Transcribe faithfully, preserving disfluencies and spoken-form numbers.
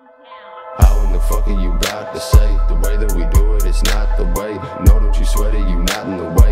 How in the fuck are you about to say? The way that we do it, it's not the way. No, don't you sweat it, you not in the way.